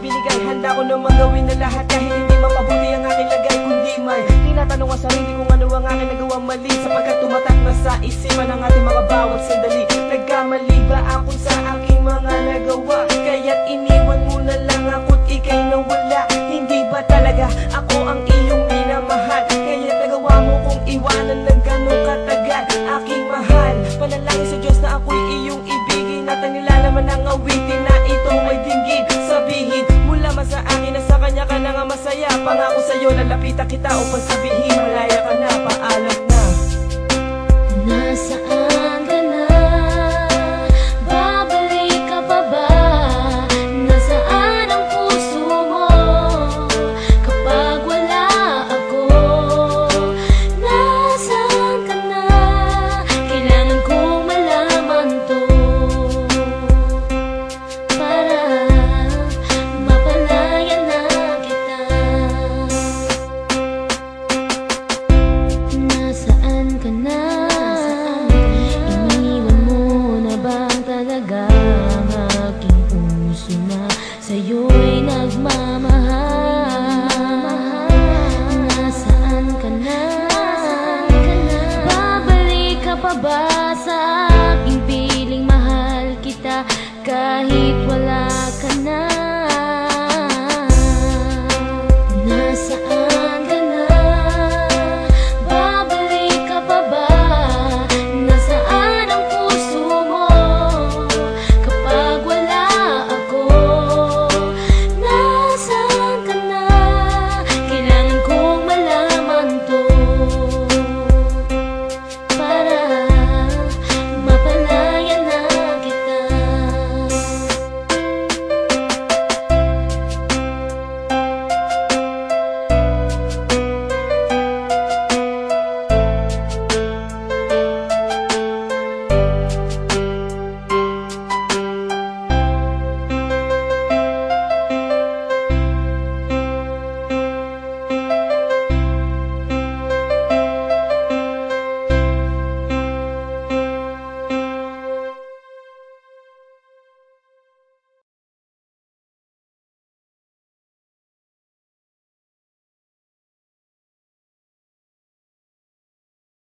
ibinigay. Handa ko namang gawin na lahat kahit hindi mapabuti ang aking lagay, kundi may tinatanong ang sarili kung ano ang aking nagawang mali, sapagkat tumatak na sa isipan ang ating mga bawat sandali. Nagkamali ba ako sa aking mga nagawa, kaya't iniwan mo na lang ako't ika'y nawala? Hindi ba talaga ako ang iyong minamahal, kaya't nagawa mo kong iwanan ng ganong katagal? Aking mahal, panalangin sa Diyos na ako'y iyong ibigin, at ang nilalaman ng awitin na ito ay dinggin. Sabihin mula man sa akin na sa kanya ka na nga masaya. Pangako sa'yo, lalapitan kita upang sabihin malaya ka na, paalam na. Nasaan ka na? Babalik ka pa ba? Nasaan ang puso mo kapag wala ako? Nasaan ka na? Kailangan kong malaman to para mapalaya na kita. Nasaan ka na? Iniwan mo na bang talaga ang aking puso na sa'yo'y nagmamahal?